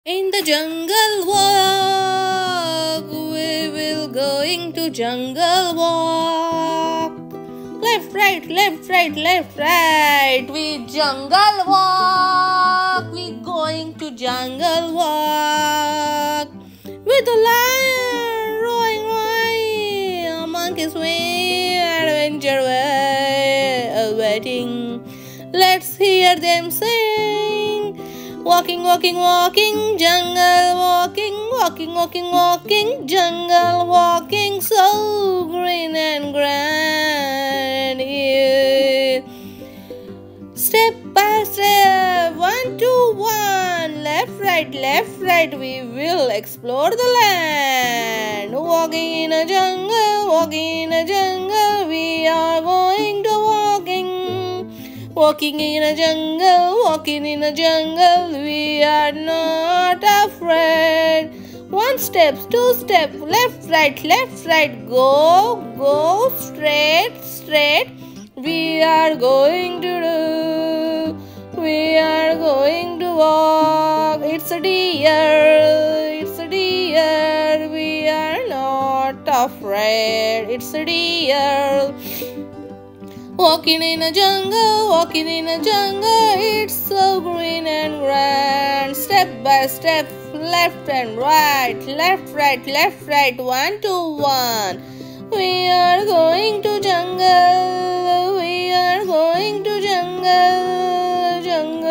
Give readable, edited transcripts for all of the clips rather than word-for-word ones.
In the jungle walk, we will going to jungle walk. Left, right, left, right, left, right. We jungle walk. We going to jungle walk. With a lion roaring, a monkey swing, adventure waiting. Let's hear them sing. Walking, walking, walking, jungle walking, walking, walking, walking, jungle walking, so green and grand. Yeah. Step by step, 1, 2, 1, left, right, we will explore the land. Walking in a jungle, walking in a jungle, we are going to walking. Walking in a jungle, walking in a jungle, we are not afraid. 1 step, 2 step, left, right, go, straight, we are going to do, we are going to walk. It's a deer, we are not afraid. It's a deer. Walking in a jungle, it's so green and grand. Step by step, left and right, left, right, 1, 2, 1. We are going to jungle, we are going to jungle,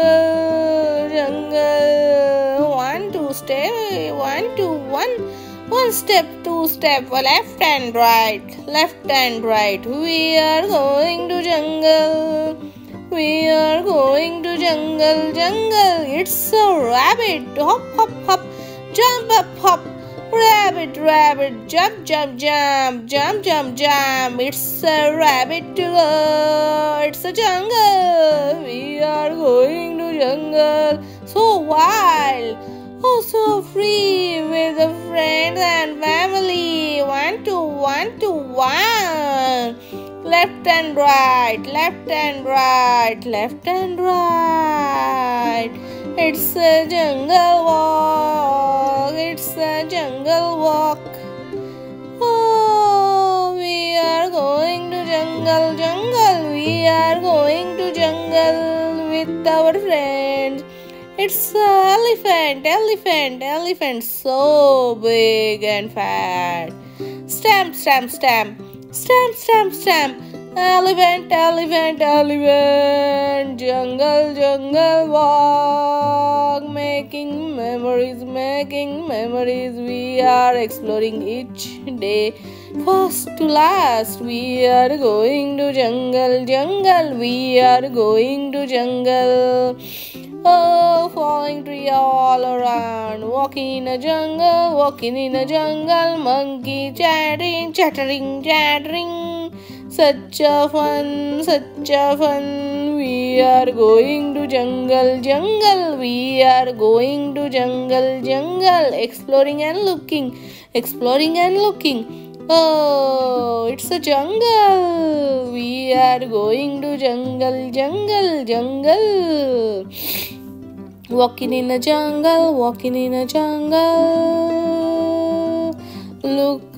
jungle. 1, 2 step, 1, 2, 1. 1 step, 2 step, left and right, we are going to jungle, we are going to jungle, it's a rabbit, hop, hop, hop, jump up, hop, rabbit, jump, it's a rabbit to go, it's a jungle, we are going to jungle, so wild. Oh, so free with the friends and family. 1, 2, 1, 2, 1. Left and right, It's a jungle walk, it's a jungle walk. Oh, we are going to jungle, we are going to jungle with our friends. It's an elephant, so big and fat. Stamp, elephant, jungle walk. Making memories, we are exploring each day. First to last, we are going to jungle, we are going to jungle. Oh, falling tree all around, walking in a jungle, monkey chattering, such a fun, we are going to jungle, we are going to jungle, exploring and looking, oh, it's a jungle, we are going to jungle. Walking in a jungle, look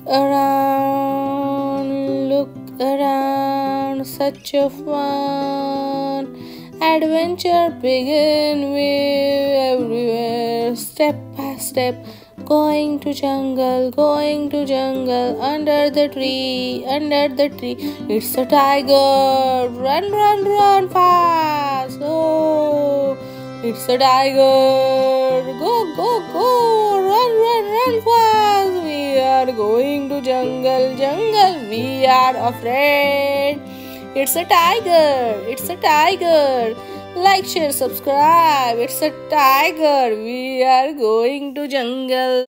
around, such a fun adventure begin with everywhere, step by step, going to jungle, under the tree, it's a tiger, run fast, oh, it's a tiger, go, run fast, we are going to jungle, we are afraid, it's a tiger, like, share, subscribe, it's a tiger, we are going to jungle.